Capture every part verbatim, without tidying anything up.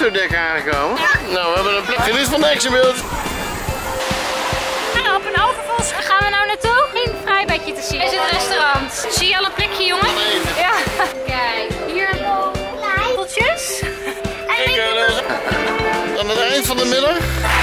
autodek aangekomen. Ja. Nou, we hebben een plek. Geniet van de actionbeeld. Nou, op een overvos gaan we nou naartoe. Geen vrijbedje te zien. Is het restaurant. Zie je al een plekje, jongen? Nee. Ja. Kijk, hier appeltjes. Kijk, uh, aan het eind van de middag.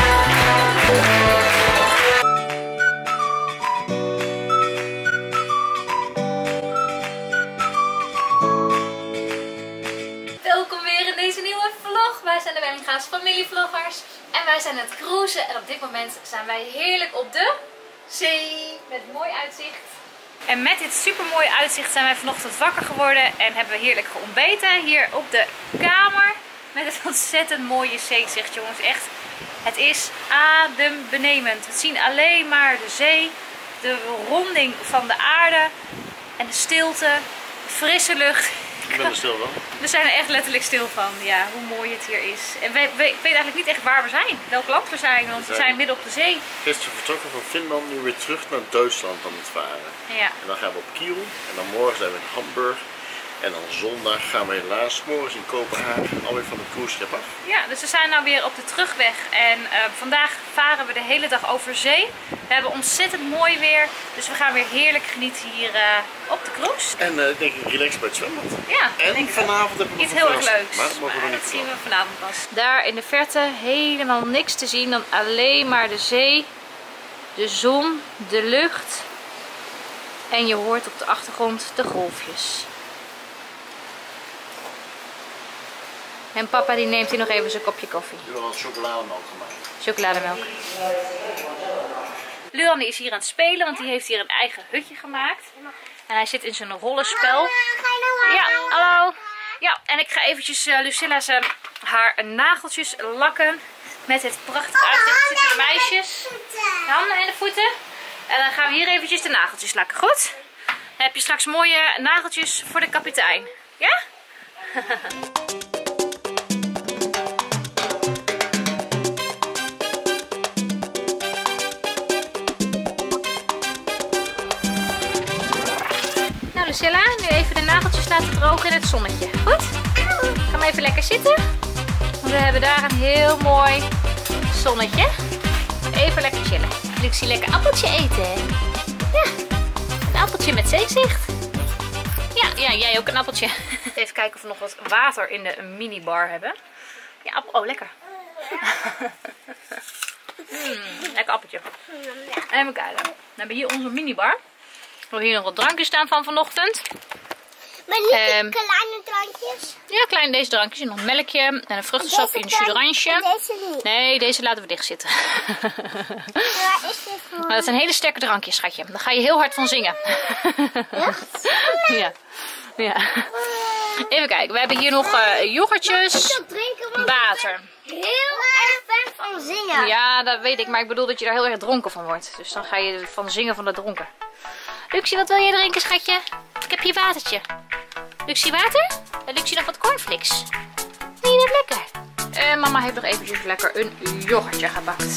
Welkom weer in deze nieuwe vlog. Wij zijn de Wellinga's familievloggers. En wij zijn aan het cruisen. En op dit moment zijn wij heerlijk op de zee. Met mooi uitzicht. En met dit super mooie uitzicht zijn wij vanochtend wakker geworden. En hebben we heerlijk geontbeten hier op de kamer. Met het ontzettend mooie zeezicht, jongens. Echt, het is adembenemend. We zien alleen maar de zee, de ronding van de aarde en de stilte, de frisse lucht. Ik ben er stil van. We zijn er echt letterlijk stil van, ja, hoe mooi het hier is. En we, we, ik weet eigenlijk niet echt waar we zijn, welk land we zijn, want we zijn midden op de zee. Gisteren vertrokken van Finland, nu weer terug naar Duitsland aan het varen. Ja. En dan gaan we op Kiel en dan morgen zijn we in Hamburg. En dan zondag gaan we helaas morgens in Kopenhagen alweer van het cruiseschip af. Ja, dus we zijn nou weer op de terugweg. En uh, vandaag varen we de hele dag over zee. We hebben ontzettend mooi weer. Dus we gaan weer heerlijk genieten hier uh, op de cruise. En uh, denk ik relaxed bij het zwembad. Ja, en denk vanavond hebben we iets nog heel een erg verrassing. leuks. Maar dat mogen we maar niet dat zien we vanavond pas. Daar in de verte helemaal niks te zien dan alleen maar de zee, de zon, de lucht. En je hoort op de achtergrond de golfjes. En papa die neemt hier nog even zijn kopje koffie. We hebben al chocolademelk gemaakt. Chocolademelk. Luan is hier aan het spelen, want die heeft hier een eigen hutje gemaakt. En hij zit in zijn rollenspel. Ja, hallo. Ja, en ik ga eventjes uh, Lucilla's uh, haar nageltjes lakken. Met het prachtige uitzicht. Zitten de meisjes. De handen en de voeten. En dan gaan we hier eventjes de nageltjes lakken. Goed? Dan heb je straks mooie nageltjes voor de kapitein. Ja? Lucilla, nu even de nageltjes laten drogen in het zonnetje. Goed? Ga maar even lekker zitten. Want we hebben daar een heel mooi zonnetje. Even lekker chillen. Luxie, lekker appeltje eten, hè? Ja, een appeltje met zeezicht. Ja, ja, jij ook een appeltje. Even kijken of we nog wat water in de minibar hebben. Ja, appel. Oh, lekker. Mm, lekker appeltje. Even kijken. We hebben hier onze minibar. We hebben hier nog wat drankjes staan van vanochtend. Maar niet um, kleine drankjes? Ja, klein deze drankjes. En nog een melkje en een vruchtensap in een judoransje. Deze niet? Nee, deze laten we dicht zitten. Ja, is dit gewoon... Maar dat zijn hele sterke drankjes, schatje. Daar ga je heel hard van zingen. Echt? Ja. Ja. Even kijken, we hebben hier nog uh, yoghurtjes, water. Heel erg fan van zingen. Ja, dat weet ik, maar ik bedoel dat je daar heel erg dronken van wordt. Dus dan ga je van zingen van de dronken. Luxie, wat wil je drinken, schatje? Ik heb hier watertje. Luxie, water? En Luxie nog wat cornflakes. Vind je dat lekker? En mama heeft nog eventjes lekker een yoghurtje gepakt.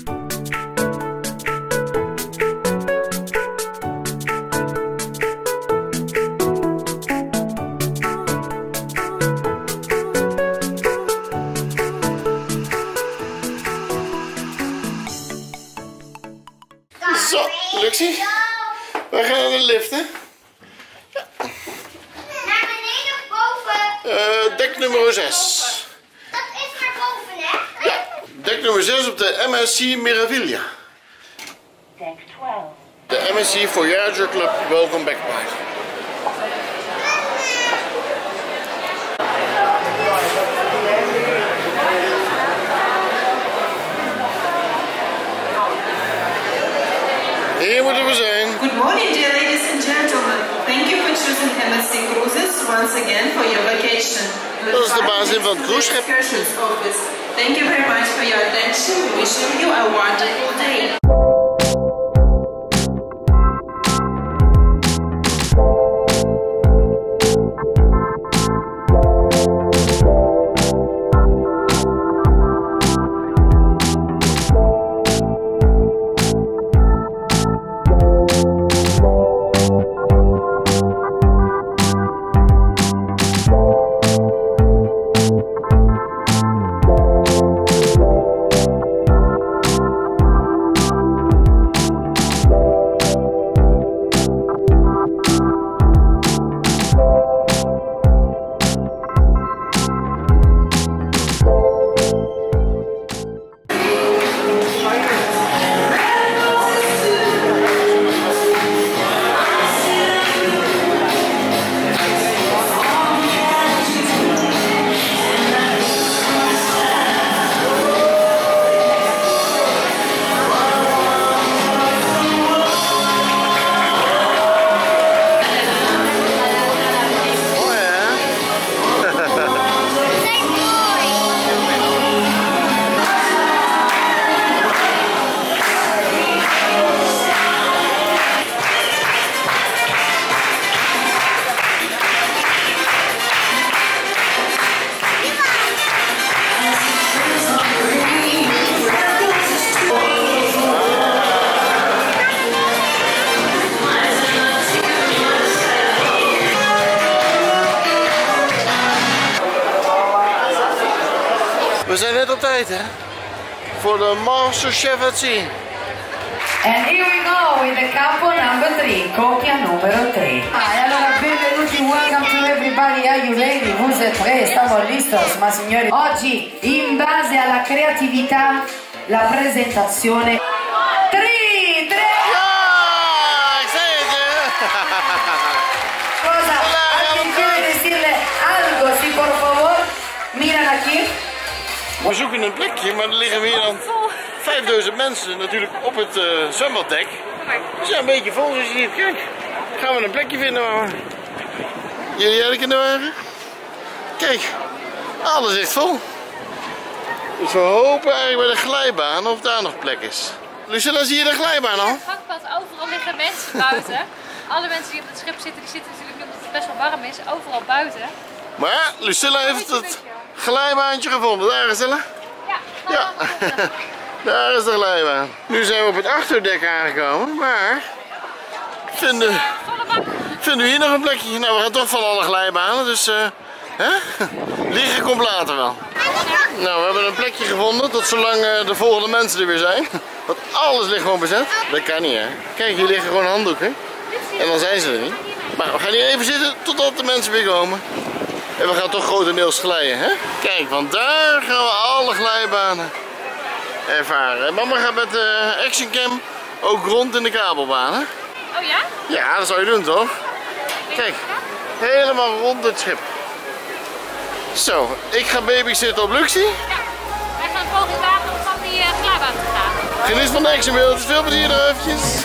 Zo, Luxie. We gaan naar de lift, hè? Ja. Naar beneden of boven? Uh, dek nummer zes. Dat is naar boven, hè? Ja, dek nummer zes op de M S C Meraviglia. De M S C Voyager Club Welcome Back Party. Hier moeten we zijn. Good morning, dear ladies and gentlemen. Thank you for choosing M S C Cruises once again for your vacation. Dat is de bazin van het cruiseschip. Thank you very much for your attention. Wishing you a wonderful day. We zijn net op tijd, hè? Voor de Masterchef at Sea. And here we go with the couple number three, coppia numero tre. Ah, e allora benvenuti, welcome to everybody, are you ready? Vous tre, estamos listos, ma signori. Oggi, in base alla creatività, la presentazione. Tre, tre! Ja, ik zei het, hè? Cosa? ¿Alguien quiere decirle algo, sí, por favor? Miran aquí. We zoeken een plekje, maar er liggen meer dan vijfduizend mensen natuurlijk op het uh, zwembaddek. We zijn een beetje vol, zoals je ziet. Kijk, gaan we een plekje vinden waar we... Jullie eigenlijk in de wagen? Kijk, alles is vol. Dus we hopen eigenlijk bij de glijbaan of daar nog plek is. Lucilla, zie je de glijbaan al? Het gangpad, overal liggen mensen buiten. Alle mensen die op het schip zitten, die zitten natuurlijk omdat het best wel warm is, overal buiten. Maar Lucilla heeft het glijbaantje gevonden. Daar is ze. Ja, Ja. Daar is de glijbaan. Nu zijn we op het achterdek aangekomen, maar vinden, vinden we hier nog een plekje? Nou, we gaan toch van alle glijbanen, dus uh, hè? Liggen komt later wel. Nou, we hebben een plekje gevonden tot zolang uh, de volgende mensen er weer zijn. Want alles ligt gewoon bezet. Dat kan niet, hè? Kijk, hier liggen gewoon handdoeken. En dan zijn ze er niet. Maar we gaan hier even zitten totdat de mensen weer komen. En we gaan toch grotendeels glijden, hè? Kijk, want daar gaan we alle glijbanen ervaren. En mama gaat met de uh, Actioncam ook rond in de kabelbaan, hè? Oh ja? Ja, dat zou je doen, toch? Kijk, helemaal rond het schip. Zo, ik ga babysitten op Luxie. Ja. Wij gaan het volgende dagen om van die uh, glijbaan te gaan. Geniet van de actionbeeld. Veel plezier nog eventjes.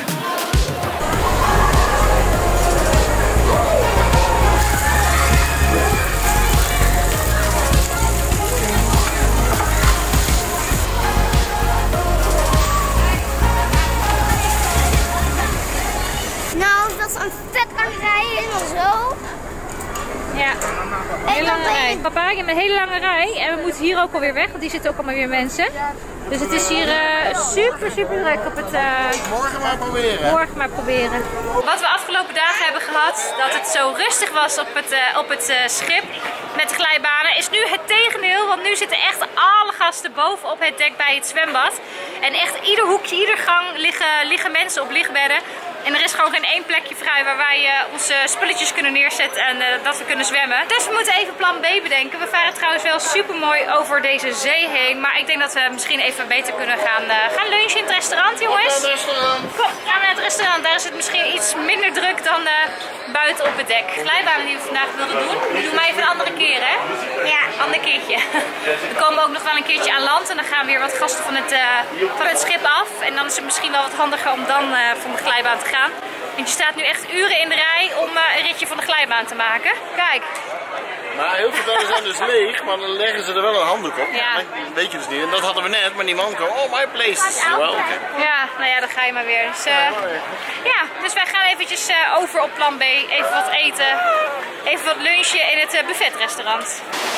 Nou, dat is een vet lang rij, helemaal zo. Ja, een hele lange rij. Papa, je hebt een hele lange rij en we moeten hier ook alweer weg, want hier zitten ook allemaal weer mensen. Dus het is hier uh, super, super druk op het... Uh, Morgen maar proberen. Morgen maar proberen. Wat we afgelopen dagen hebben gehad, dat het zo rustig was op het, uh, op het uh, schip met de glijbanen, is nu het tegendeel. Want nu zitten echt alle gasten boven op het dek bij het zwembad. En echt ieder hoekje, ieder gang liggen, liggen mensen op lichtbedden. En er is gewoon geen één plekje vrij waar wij uh, onze spulletjes kunnen neerzetten en uh, dat we kunnen zwemmen. Dus we moeten even plan B bedenken. We varen trouwens wel super mooi over deze zee heen. Maar ik denk dat we misschien even beter kunnen gaan, uh, gaan lunchen in het restaurant, jongens. Het restaurant. Kom, gaan we naar het restaurant. Daar is het misschien iets minder druk dan uh, buiten op het dek. Glijbanen die we vandaag wilden doen, die doen wij even een andere keer, hè? Ja, een ander keertje. We komen ook nog wel een keertje aan land en dan gaan weer wat gasten van het, uh, van het schip af. En dan is het misschien wel wat handiger om dan uh, van de glijbaan te gaan. Want je staat nu echt uren in de rij om uh, een ritje van de glijbaan te maken. Kijk. Maar heel veel bedden zijn dus leeg, maar dan leggen ze er wel een handdoek op. Ja. Dat weet je dus niet. En dat hadden we net, maar die man kwam, oh my place. Wel, okay. Ja, nou ja, dan ga je maar weer. Dus, uh, ja, dus wij gaan eventjes uh, over op plan B. Even wat eten. Even wat lunchen in het uh, buffetrestaurant.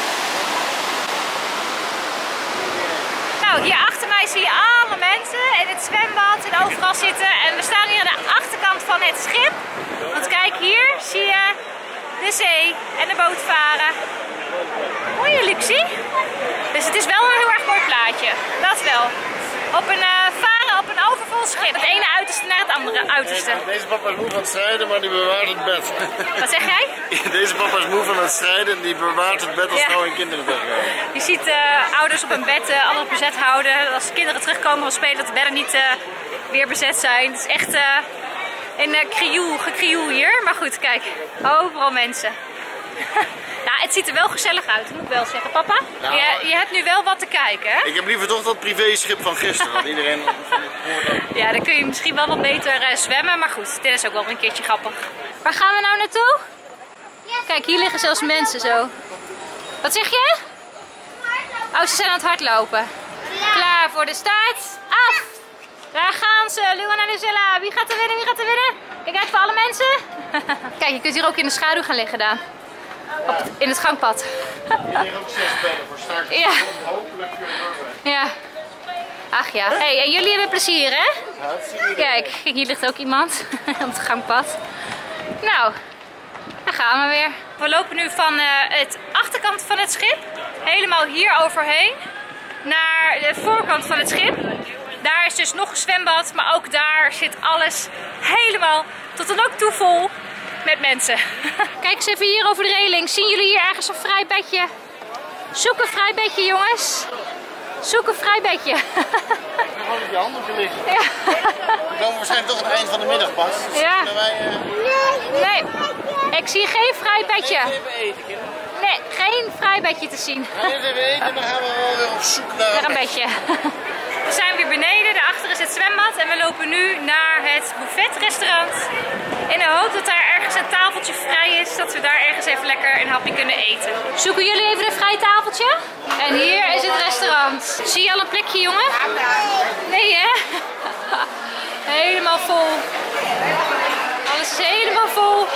Nou, hier achter mij zie je alle mensen in het zwembad en overal zitten. En we staan hier aan de achterkant van het schip. Want kijk, hier zie je de zee en de boot varen. Hoor je, Luxie? Dus het is wel een heel erg mooi plaatje. Dat wel. Op een uh, varen op een overvol schip. Het ene uiterste naar het andere uiterste. Deze papa is moe van het strijden, maar die bewaart het bed. Wat zeg jij? Deze papa is moe van het strijden en die bewaart het bed als Ja. vrouw en kinderen weggaan. Je ziet uh, ouders op een bed uh, alles bezet houden. Als de kinderen terugkomen van spelen, dat de bedden niet uh, weer bezet zijn. Het is echt uh, een uh, krioel, gekrioel hier. Maar goed, kijk, overal mensen. Nou, het ziet er wel gezellig uit, moet ik wel zeggen. Papa, Nou, je, je hebt nu wel wat te kijken, hè? Ik heb liever toch dat privéschip van gisteren, dat iedereen van het hoort. Ja, dan kun je misschien wel wat beter uh, zwemmen. Maar goed, dit is ook wel een keertje grappig. Waar gaan we nou naartoe? Kijk, hier liggen zelfs mensen zo. Wat zeg je? Oh, ze zijn aan het hardlopen. Klaar voor de start. Af! Daar gaan ze, Luan en Lucilla. Wie gaat er winnen? Wie gaat er winnen? Kijk uit voor alle mensen. Kijk, je kunt hier ook in de schaduw gaan liggen, Daan. Op het, in het gangpad. Hier liggen ook zes bedden voor start. Ja. Hopelijk kunnen we. Ja. Ach ja. Hey, en jullie hebben plezier, hè? Kijk, kijk, hier ligt ook iemand op het gangpad. Nou, daar gaan we weer. We lopen nu van uh, het achterkant van het schip helemaal hier overheen. naar de voorkant van het schip. Daar is dus nog een zwembad, maar ook daar zit alles helemaal tot dan ook toe vol met mensen. Kijk eens even hier over de reling. Zien jullie hier ergens een vrij bedje? Zoek een vrij bedje, jongens. Zoek een vrij bedje. Gewoon op je handen liggen. Ja. We komen waarschijnlijk toch aan het eind van de middag pas. Dus Ja. wij, uh... Nee, ik zie geen vrij bedje. even eten, kinderen. Nee, geen vrij bedje te zien. We gaan eerst even eten en dan gaan we wel weer op zoek naar... Naar een bedje. We zijn weer beneden, daarachter is het zwembad en we lopen nu naar het buffetrestaurant. In de hoop dat daar ergens een tafeltje vrij is, dat we daar ergens even lekker een hapje kunnen eten. Zoeken jullie even een vrij tafeltje? En hier is het restaurant. Zie je al een plekje, jongen? Nee, hè? Helemaal vol. Alles is helemaal vol.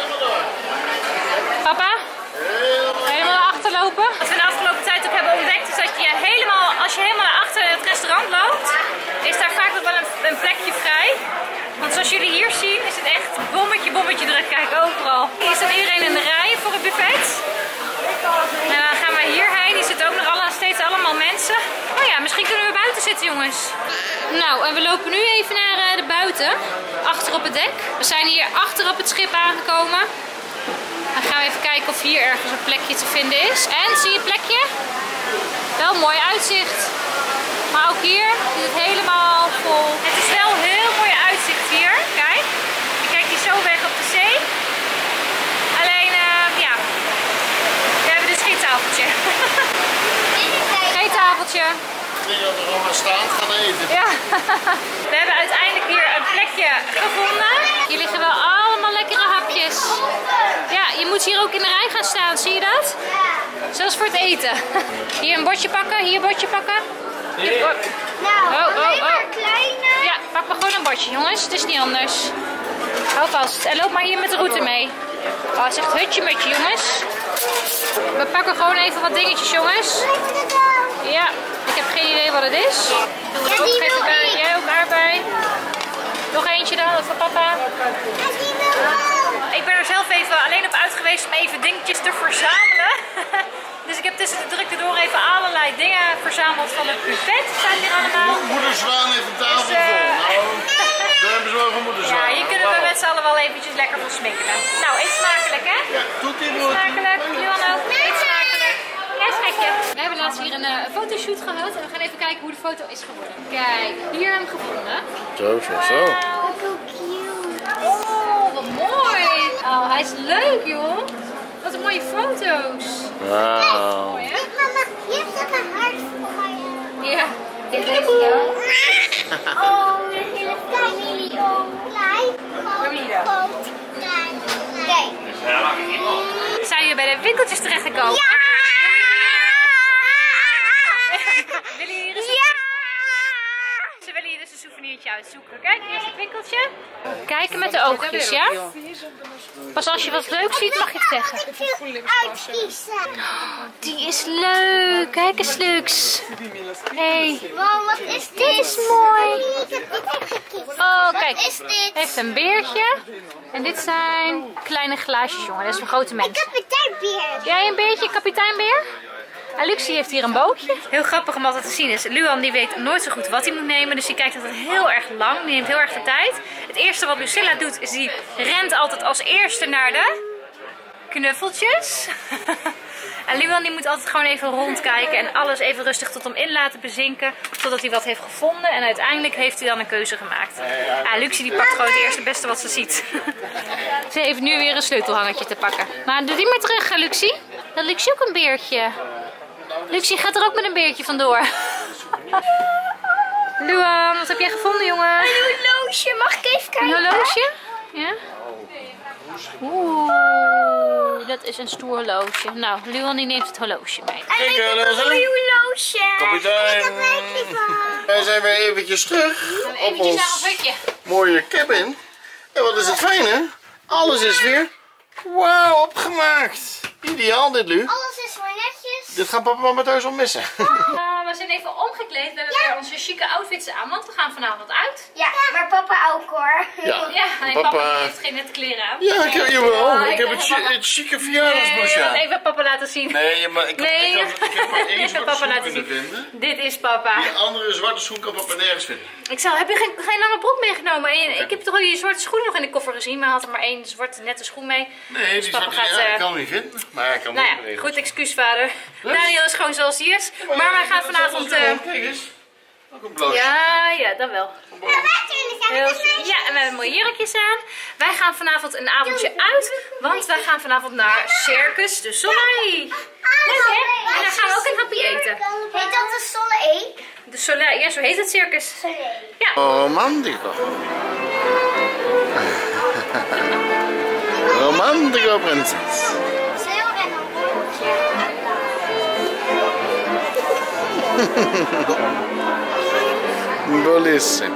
Papa? Helemaal naar achter lopen. Wat we de afgelopen tijd ook hebben ontdekt is dat je helemaal, als je helemaal naar achter het restaurant loopt, is daar vaak nog wel een, een plekje vrij. Want zoals jullie hier zien is het echt bommetje, bommetje druk. Kijk, overal. Hier staat iedereen in de rij voor het buffet. En dan gaan wij hierheen. Hier zitten ook nog alle, steeds allemaal mensen. Oh ja, misschien kunnen we buiten zitten, jongens. Nou, en we lopen nu even naar uh, de buiten. Achter op het dek. We zijn hier achter op het schip aangekomen. Dan gaan we even kijken of hier ergens een plekje te vinden is. En, zie je een plekje? Wel mooi uitzicht. Maar ook hier is het helemaal vol. Het is wel een heel mooi uitzicht hier. Kijk, je kijkt hier zo weg op de zee. Alleen, uh, ja, we hebben dus geen tafeltje. Geen tafeltje. Ik denk dat we gewoon maar staan gaan eten. Ja. We hebben uiteindelijk hier een plekje gevonden. Hier liggen wel allemaal lekkere hapjes. Ja, je moet hier ook in de rij gaan staan, zie je dat? Zoals voor het eten. Hier een bordje pakken, hier een bordje pakken. Nee. Nou, Oh, oh, alleen maar oh. kleine. Ja, pak maar gewoon een bordje, jongens. Het is niet anders. Hou vast. En loop maar hier met de route mee. Oh, het is echt hutje mutje, jongens. We pakken gewoon even wat dingetjes, jongens. Ja, ik heb geen idee wat het is. Doe het Ja, op, die geef wil erbij. ik. Jij ook aardbei. Nog eentje dan, voor papa. Ik ben er zelf even alleen op uit geweest om even dingetjes te verzamelen. Dus ik heb tussen de drukte door even allerlei dingen verzameld van het buffet. Zijn hier allemaal. Moederzwaan heeft een tafel Dus, uh, vol. Nou, daar hebben ze wel van moederzwaan. Ja, hier kunnen we met z'n allen wel eventjes lekker van smikkelen. Nou, eet smakelijk, hè? Ja, doet die Eet brood. smakelijk. Johan ook. Eet smakelijk. Ja, schatje. We hebben laatst hier een uh, fotoshoot gehad en we gaan even kijken hoe de foto is geworden. Kijk, hier hebben we hem gevonden. Zo, zo, zo. Oh, wat mooi. Oh, hij is leuk, joh. Wat een mooie foto's. Wauw. Mooi, hè? Mama, hier staat een hart voor mij. Ja. Dit is jou. Oh, de hele familie. Oh, klein. Groot, klein. Kijk. Zijn jullie bij de winkeltjes terechtgekomen? Ja! Willen jullie dus Ze willen hier dus een souvenirtje uitzoeken. Kijk, hier is het winkeltje. Kijken met de oogjes, ja? Pas als je wat leuk ziet, mag je het zeggen. Uitkiezen. Die is leuk. Kijk eens, Lux. Hey. Wow, wat is dit? Dit is mooi. Ik heb dit gekeken. Oh, kijk. Wat is dit? Heeft een beertje. En dit zijn kleine glaasjes, jongen. Dat is voor grote mensen. Kapiteinbeer. Jij een beertje, kapiteinbeer? En Luxie heeft hier een bootje. Heel grappig om altijd te zien is, Luan die weet nooit zo goed wat hij moet nemen. Dus die kijkt altijd heel erg lang. Die neemt heel erg de tijd. Het eerste wat Lucilla doet is die rent altijd als eerste naar de knuffeltjes. En Luan die moet altijd gewoon even rondkijken en alles even rustig tot hem in laten bezinken. Totdat hij wat heeft gevonden en uiteindelijk heeft hij dan een keuze gemaakt. Ja, Luxie die pakt gewoon het eerste beste wat ze ziet. Ze heeft nu weer een sleutelhangertje te pakken. Maar doe die maar terug, hè, Luxie. Dan Luxie ook een beertje. Luxie gaat er ook met een beertje vandoor. Luan, wat heb jij gevonden, jongen? Een horloge, mag ik even kijken? Een horloge? Ja? Oeh, dat is een stoer horloge. Nou, Luan die neemt het horloge mee. En ik Kijk, heb dat een is mooi een- horloge. Kapitein. Ik heb een van. Wij zijn weer eventjes terug op Eventjes naar ons ons hutje. mooie cabin. En wat is het fijne? Alles is weer wauw opgemaakt. Ideaal dit, Lu. Alles is voor netjes. Dit gaan papa en mama thuis al missen. Uh, we zijn even omgekleed. We hebben weer onze chique outfits aan, want we gaan vanavond uit. Ja, maar papa ook hoor. Ja, Ja, nee, papa, papa. die heeft geen nette kleren aan. Ja, ik heb, jawel. Ja, Ik heb ik het, heb chi- papa. het chique Nee, verjaardagsbosje want aan. even papa laten zien. Nee, maar ik, Nee. ik, heb, ik heb maar één Je zwarte papa schoen laten kunnen zien. vinden. Dit is papa. Die andere zwarte schoen kan papa nergens vinden. Ik zou, heb je geen, geen lange broek meegenomen? En ik heb toch je zwarte schoen nog in de koffer gezien, maar had er maar één zwarte nette schoen mee. Nee, Dus die papa zwarte gaat, ja, eh, ik kan hem niet vinden. Maar ik kan hem Nou ook ja, regelen. goed excuus vader. Plus? Daniel is gewoon zoals hij is. Maar wij gaan vanavond... Uh, eh, Kijk eens. Ook een bloosje. ja, ja, dat wel. Heel, ja, en we hebben mooie jurkjes aan. Wij gaan vanavond een avondje uit, want wij gaan vanavond naar Circus de Soleil. Leuk hè? En dan gaan we ook een happy eten. Heet dat de Soleil? De Soleil, ja zo heet het circus. Ja. Romantico. Romantico prinses. Sneeuw en een bolletje. Bellissimo.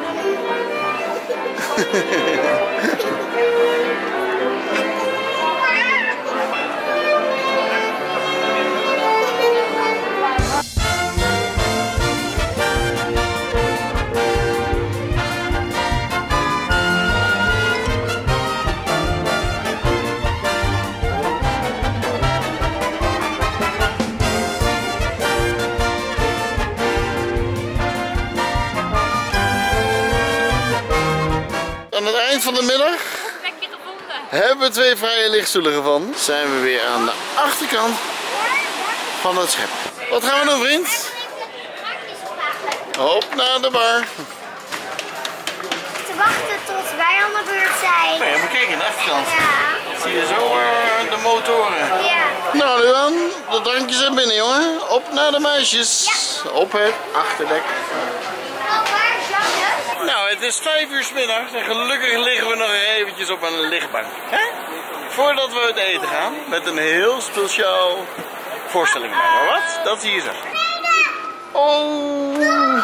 Aan het eind van de middag Plekje gevonden. hebben we twee vrije lichtstoelen gevonden. Zijn we weer aan de achterkant van het schip. Wat gaan we doen, vriend? Op naar de bar. Te wachten tot wij aan de beurt zijn. Nee, maar kijk, aan de achterkant. Ja. Zie je zo uh, de motoren. Ja. Nou, Luan, de drankjes zijn binnen, jongen. Op naar de meisjes. Op het achterdek. Oh, waar is Janne? Nou, het is vijf uur 's middags en gelukkig liggen we nog eventjes op een lichtbank. Hè? Voordat we uit eten gaan, met een heel speciaal voorstelling. Maar wat? Dat zie je zo. Oh,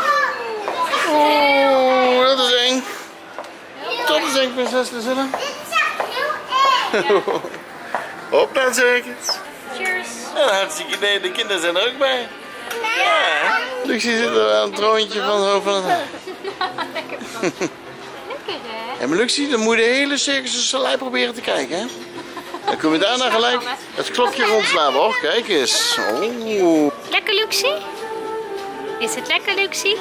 oh, dat is eng. Dat is eng, prinses Lucilla. Dit is echt heel erg. Op naar het circus. Cheers. Ja, hartstikke idee, de kinderen zijn er ook bij. Ja, Lucie zit er aan het troontje van het hoofd van het huis. Lekker hè? En maar Lucie, dan moet je de hele Circus de Soleil proberen te kijken, hè? Dan kunnen we daarna gelijk het klokje rondslaan. Oh, kijk eens. Oh. Lekker Luxie? Is het lekker Luxie?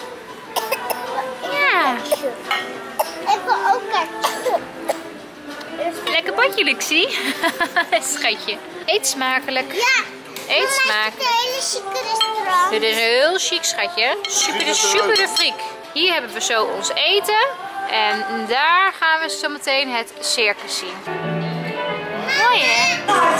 Ja. Ik wil ook ketchup. Lekker potje Luxie. Schatje. Eet smakelijk. Ja. Eet Het smakelijk. hele chique restaurant. Dit is heel chic, schatje. Super de, super de friek. Hier hebben we zo ons eten. En daar gaan we zo meteen het circus zien. Mooi hè?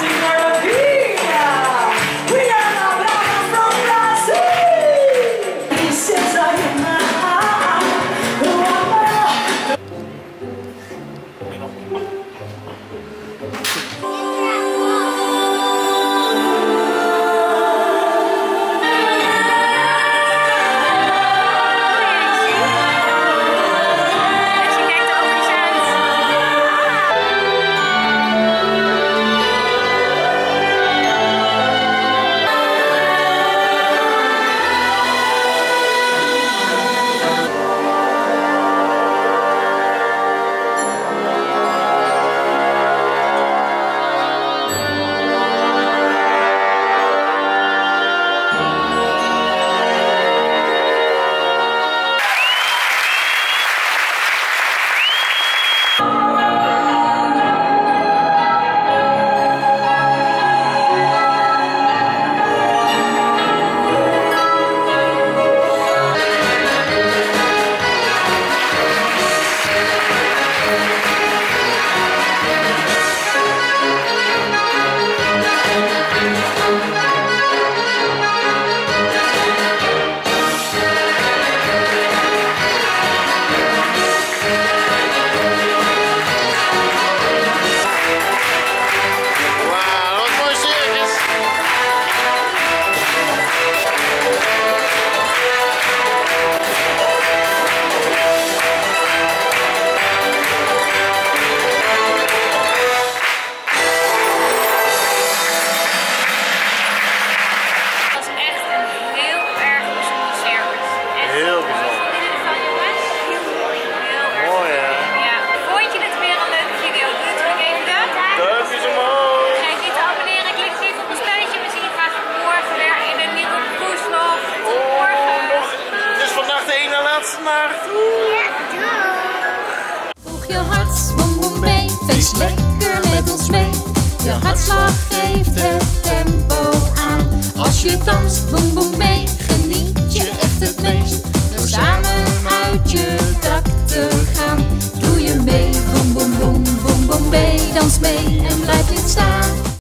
Ze kijkt de oogjes uit. Voeg je hart, boem boem mee, feest lekker met ons mee. Je hartslag geeft het tempo aan. Als je danst, boem boem